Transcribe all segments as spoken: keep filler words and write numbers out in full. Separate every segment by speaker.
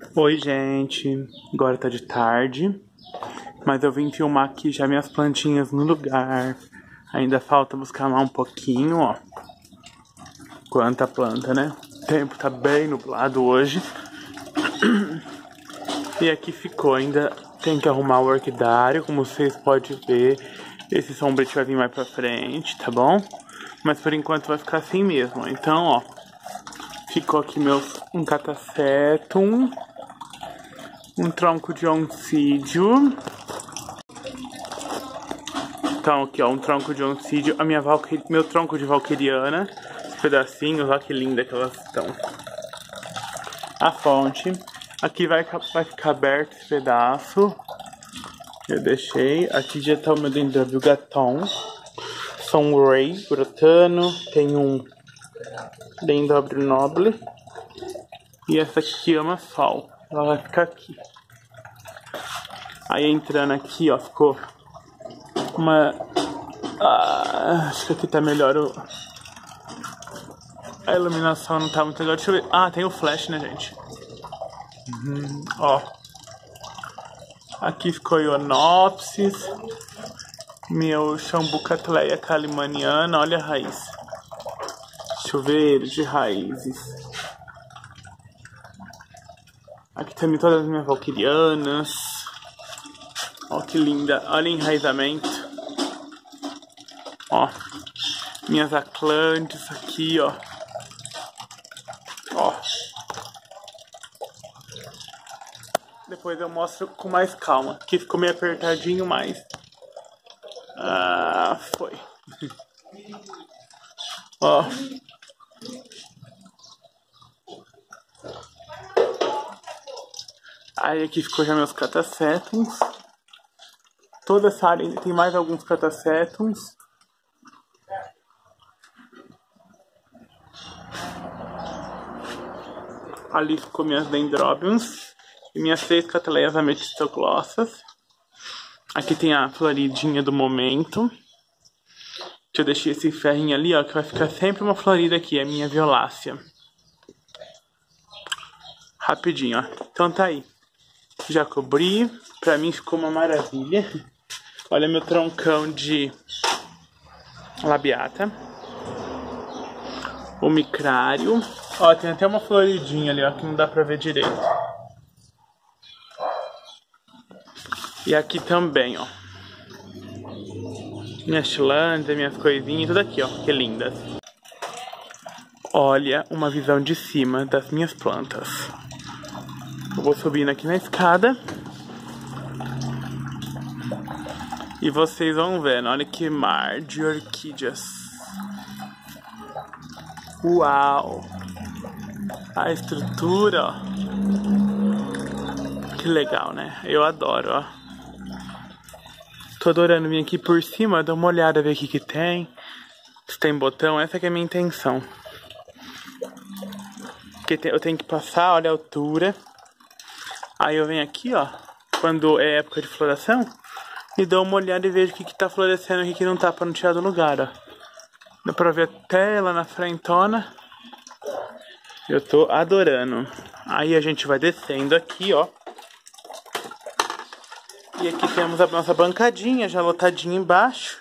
Speaker 1: Oi, gente. Agora tá de tarde, mas eu vim filmar aqui já minhas plantinhas no lugar. Ainda falta buscar lá um pouquinho, ó. Quanta planta, né? O tempo tá bem nublado hoje. E aqui ficou, ainda tem que arrumar o orquidário, como vocês podem ver. Esse sombrete vai vir mais pra frente, tá bom? Mas por enquanto vai ficar assim mesmo. Então, ó, ficou aqui meus um catacetum, um tronco de oncídio. Então aqui, ó, um tronco de oncídio, a minha valquir... meu tronco de valquiriana, os pedacinhos, olha que linda que elas estão. A fonte. Aqui vai, vai ficar aberto esse pedaço. Eu deixei. Aqui já tá o meu dendróbio gaton. Sunray brotando. Tem um dendróbio noble. E essa aqui ama sol. Ela vai ficar aqui. Aí entrando aqui, ó, ficou uma... Ah, acho que aqui tá melhor o... A iluminação não tá muito legal. Deixa eu ver. Ah, tem o flash, né, gente? Uhum. Ó. Aqui ficou Ionopsis. Meu Chambucatleia calimaniana. Olha a raiz. Chuveiro de raízes. Aqui também todas as minhas valquirianas. Ó que linda. Olha o enraizamento. Ó. Minhas aclantes aqui, ó. Ó. Depois eu mostro com mais calma. Aqui ficou meio apertadinho, mas... Ah, foi. Ó. Aí aqui ficou já meus catacétums. Toda essa área ainda tem mais alguns catacétums. Ali ficou minhas dendróbiums. E minhas três cateleias ametistoglossas. Aqui tem a floridinha do momento. Eu deixei esse ferrinho ali, ó, que vai ficar sempre uma florida aqui, a minha violácea. Rapidinho, ó. Então tá aí. Já cobri. Pra mim ficou uma maravilha. Olha meu troncão de labiata. O micrário. Ó, tem até uma floridinha ali, ó, que não dá pra ver direito. E aqui também, ó. Minhas tilândias, minhas coisinhas, tudo aqui, ó. Que lindas. Olha uma visão de cima das minhas plantas. Eu vou subindo aqui na escada. E vocês vão vendo. Olha que mar de orquídeas. Uau! A estrutura, ó. Que legal, né? Eu adoro, ó. Tô adorando vir aqui por cima, dar uma olhada, ver o que que tem. Se tem botão, essa que é a minha intenção. Porque eu tenho que passar, olha a altura. Aí eu venho aqui, ó, quando é época de floração, e dou uma olhada e vejo o que que tá florescendo e o que que não tá, pra não tirar do lugar, ó. Dá pra ver até lá na frentona. Eu tô adorando. Aí a gente vai descendo aqui, ó. E aqui temos a nossa bancadinha já lotadinha embaixo.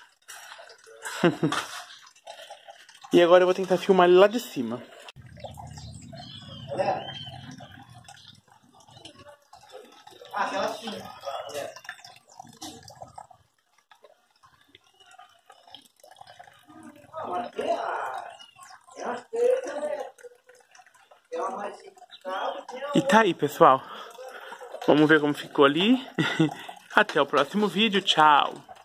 Speaker 1: E agora eu vou tentar filmar ele lá de cima. E tá aí, pessoal. Vamos ver como ficou ali. Até o próximo vídeo. Tchau!